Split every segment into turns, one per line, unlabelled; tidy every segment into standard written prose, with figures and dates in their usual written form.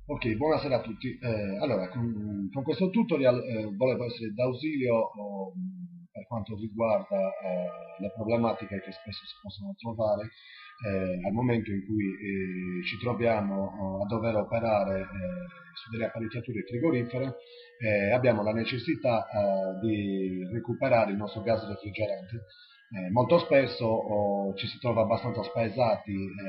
Ok, buonasera a tutti. Allora, con questo tutorial volevo essere d'ausilio per quanto riguarda le problematiche che spesso si possono trovare al momento in cui ci troviamo a dover operare su delle apparecchiature frigorifere e abbiamo la necessità di recuperare il nostro gas refrigerante. Molto spesso ci si trova abbastanza spaesati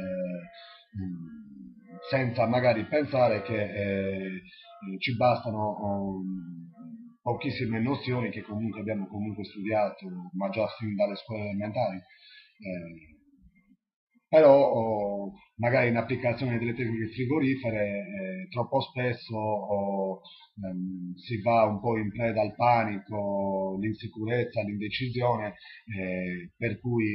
senza magari pensare che ci bastano pochissime nozioni che comunque abbiamo comunque studiato, ma già fin dalle scuole elementari. Però magari in applicazione delle tecniche frigorifere troppo spesso si va un po' in preda al panico, l'insicurezza, l'indecisione, per cui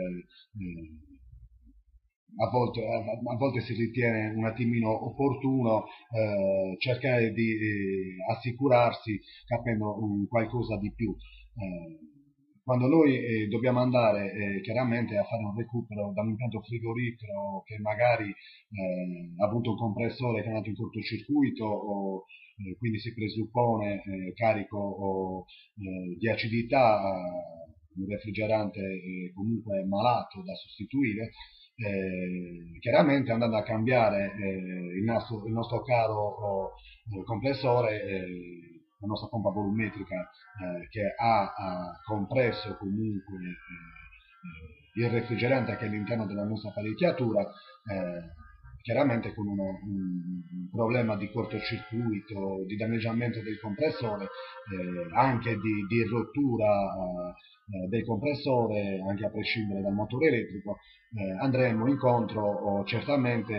a volte si ritiene un attimino opportuno cercare di assicurarsi capendo qualcosa di più. Quando noi dobbiamo andare chiaramente a fare un recupero da un impianto frigorifero che magari ha avuto un compressore che è andato in cortocircuito o quindi si presuppone carico di acidità, un refrigerante comunque malato da sostituire, chiaramente andando a cambiare il nostro caro compressore, la nostra pompa volumetrica che ha compresso comunque il refrigerante che è all'interno della nostra apparecchiatura, chiaramente con un problema di cortocircuito, di danneggiamento del compressore, anche di rottura del compressore, anche a prescindere dal motore elettrico, andremo incontro certamente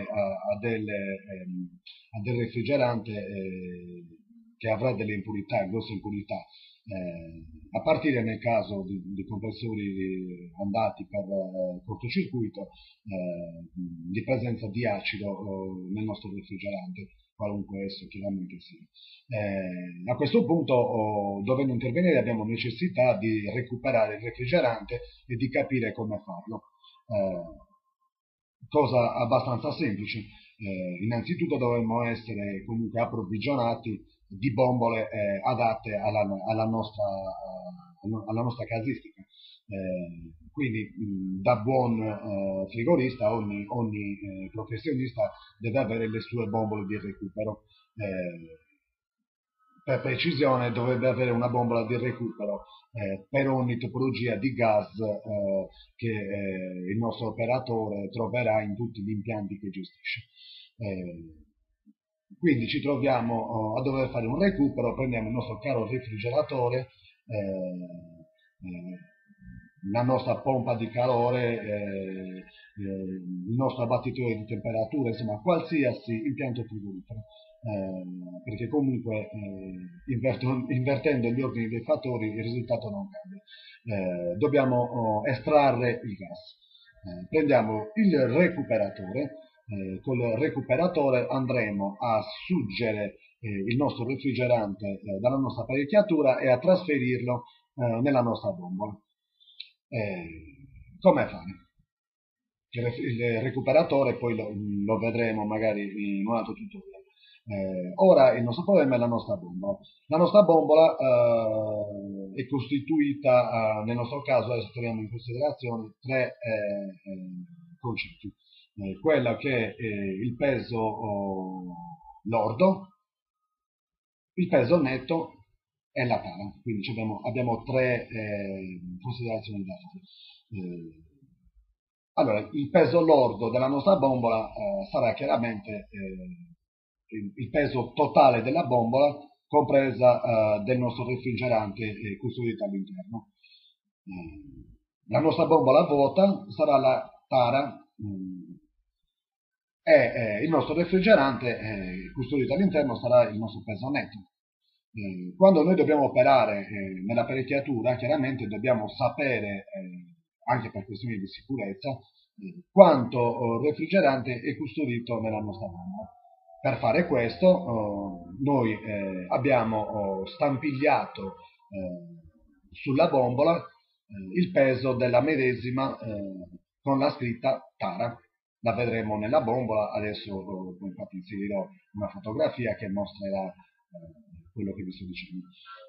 a del refrigerante che avrà delle impurità, grosse impurità, a partire nel caso di compressori andati per cortocircuito, di presenza di acido nel nostro refrigerante, qualunque esso chiaramente sia. A questo punto, dovendo intervenire, abbiamo necessità di recuperare il refrigerante e di capire come farlo. Cosa abbastanza semplice. Innanzitutto dovremmo essere comunque approvvigionati di bombole adatte alla nostra casistica. Quindi da buon frigorista ogni professionista deve avere le sue bombole di recupero. Per precisione dovrebbe avere una bombola di recupero per ogni tipologia di gas che il nostro operatore troverà in tutti gli impianti che gestisce. Quindi ci troviamo a dover fare un recupero, prendiamo il nostro caro refrigeratore, la nostra pompa di calore, il nostro abbattitore di temperatura, insomma qualsiasi impianto frigorifero, perché comunque invertendo gli ordini dei fattori il risultato non cambia. Dobbiamo estrarre il gas. Prendiamo il recuperatore, col recuperatore andremo a suggere il nostro refrigerante dalla nostra apparecchiatura e a trasferirlo nella nostra bombola. Come fare? Il recuperatore poi lo vedremo magari in un altro tutorial. Ora il nostro problema è la nostra bombola. La nostra bombola è costituita, nel nostro caso, adesso teniamo in considerazione tre concetti. Quella che è il peso lordo, il peso netto e la tara. Quindi abbiamo tre considerazioni da fare. Allora, il peso lordo della nostra bombola sarà chiaramente il peso totale della bombola, compresa del nostro refrigerante custodito all'interno. La nostra bombola vuota sarà la tara e il nostro refrigerante custodito all'interno sarà il nostro peso netto. Quando noi dobbiamo operare nell'apparecchiatura, chiaramente dobbiamo sapere, anche per questioni di sicurezza, quanto refrigerante è custodito nella nostra bombola. Per fare questo noi abbiamo stampigliato sulla bombola il peso della medesima con la scritta tara. la vedremo nella bombola. Adesso infatti inserirò una fotografia che mostrerà quello che vi sto dicendo.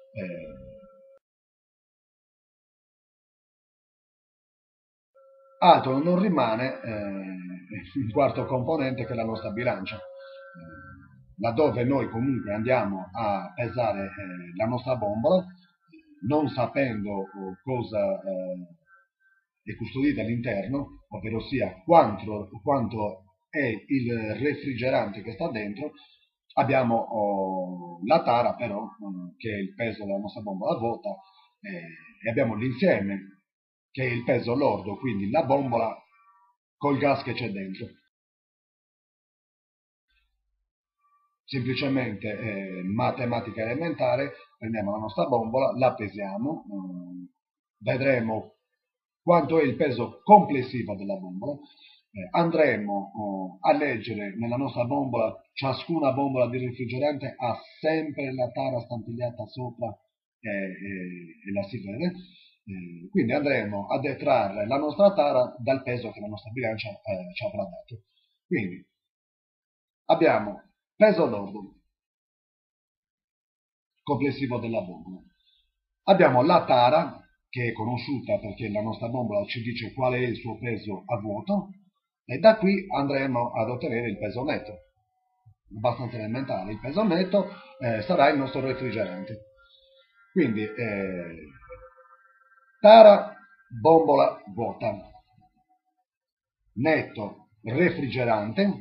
Altro non rimane il quarto componente, che è la nostra bilancia, laddove noi comunque andiamo a pesare la nostra bombola, non sapendo cosa è custodito all'interno, ovvero sia quanto è il refrigerante che sta dentro. Abbiamo la tara però, che è il peso della nostra bombola vuota, e abbiamo l'insieme, che è il peso lordo, quindi la bombola col gas che c'è dentro. Semplicemente matematica elementare: prendiamo la nostra bombola, la pesiamo, vedremo quanto è il peso complessivo della bombola. Andremo a leggere nella nostra bombola, ciascuna bombola di refrigerante ha sempre la tara stampigliata sopra e la si vede. Quindi andremo a detrarre la nostra tara dal peso che la nostra bilancia ci avrà dato. Quindi abbiamo peso lordo complessivo della bombola, abbiamo la tara, che è conosciuta perché la nostra bombola ci dice qual è il suo peso a vuoto, e da qui andremo ad ottenere il peso netto, abbastanza elementare. Il peso netto sarà il nostro refrigerante. Quindi tara, bombola vuota, netto refrigerante,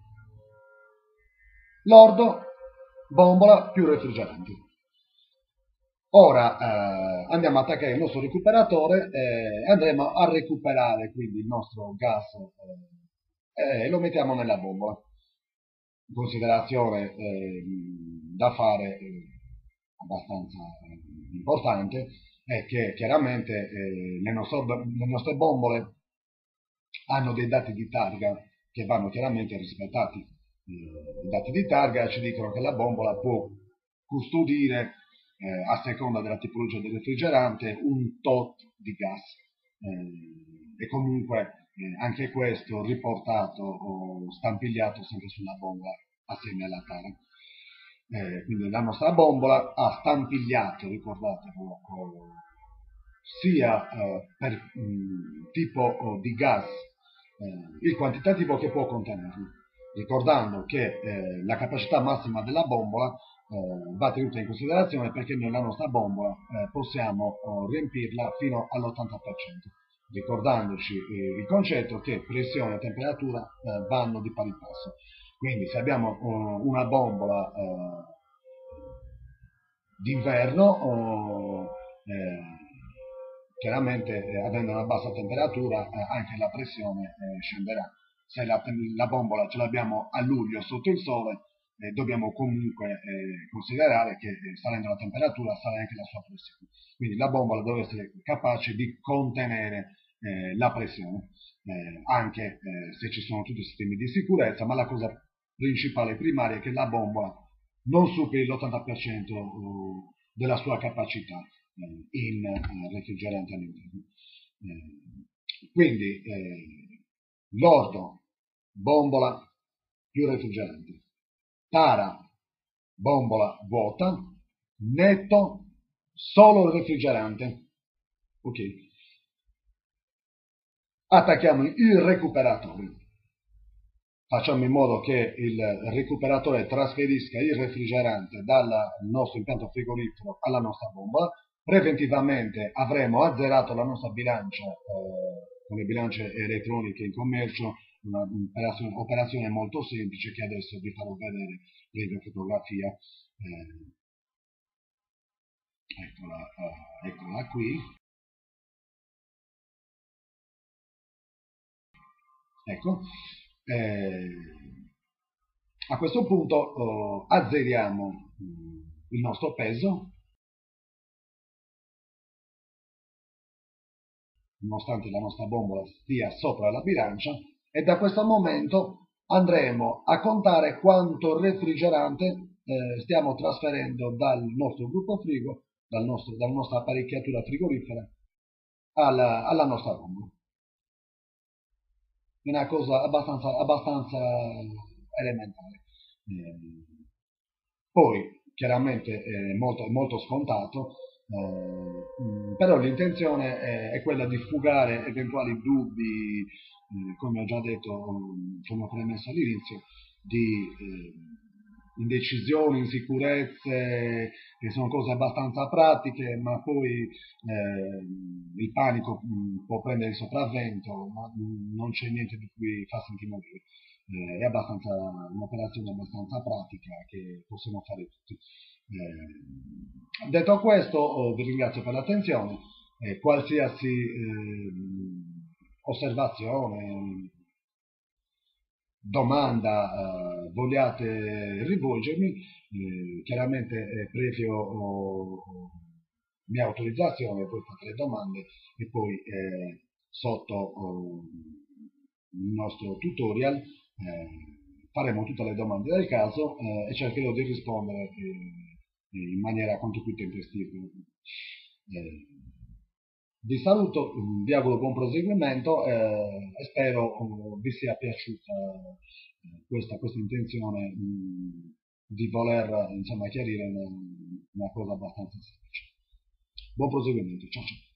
lordo bombola più refrigerante. Ora andiamo a attaccare il nostro recuperatore e andremo a recuperare quindi il nostro gas e lo mettiamo nella bombola. Considerazione da fare abbastanza importante è che chiaramente le nostre bombole hanno dei dati di targa che vanno chiaramente rispettati. I dati di targa ci dicono che la bombola può custodire, a seconda della tipologia del refrigerante, un tot di gas, e comunque anche questo riportato o stampigliato sempre sulla bombola assieme alla tara. Quindi la nostra bombola ha stampigliato, ricordatelo, sia per tipo di gas il quantitativo che può contenerlo, ricordando che la capacità massima della bombola va tenuta in considerazione, perché nella nostra bombola possiamo riempirla fino all'80%, ricordandoci il concetto che pressione e temperatura vanno di pari passo. Quindi se abbiamo una bombola d'inverno, chiaramente avendo una bassa temperatura anche la pressione scenderà. Se la bombola ce l'abbiamo a luglio sotto il sole, dobbiamo comunque considerare che salendo la temperatura sale anche la sua pressione. Quindi la bombola deve essere capace di contenere la pressione, anche se ci sono tutti i sistemi di sicurezza, ma la cosa principale, primaria, è che la bombola non superi l'80% della sua capacità in refrigerante all'interno. Quindi lordo, bombola più refrigerante, tara, bombola vuota, netto, solo refrigerante. Ok. Attacchiamo il recuperatore. Facciamo in modo che il recuperatore trasferisca il refrigerante dal nostro impianto frigorifero alla nostra bombola. Preventivamente avremo azzerato la nostra bilancia con le bilance elettroniche in commercio, un'operazione molto semplice che adesso vi farò vedere in fotografia. Eccola qui. Ecco. A questo punto azzeriamo il nostro peso, nonostante la nostra bombola stia sopra la bilancia, e da questo momento andremo a contare quanto refrigerante stiamo trasferendo dal nostro gruppo frigo, dalla nostra apparecchiatura frigorifera alla nostra bombola. è una cosa abbastanza elementare. Poi, chiaramente, è molto scontato, però l'intenzione è quella di fugare eventuali dubbi, come ho già detto, come ho premesso all'inizio, di indecisioni, insicurezze, che sono cose abbastanza pratiche, ma poi il panico può prendere il sopravvento, ma non c'è niente di cui farsi intimorire. È un'operazione abbastanza pratica che possiamo fare tutti. Detto questo, vi ringrazio per l'attenzione. Qualsiasi osservazione, domanda vogliate rivolgermi, chiaramente previo mia autorizzazione, poi fate le domande e poi sotto il nostro tutorial faremo tutte le domande del caso e cercherò di rispondere in maniera quanto più tempestiva. Vi saluto, vi auguro buon proseguimento e spero vi sia piaciuta questa intenzione di voler insomma, chiarire una cosa abbastanza semplice. Buon proseguimento, ciao ciao.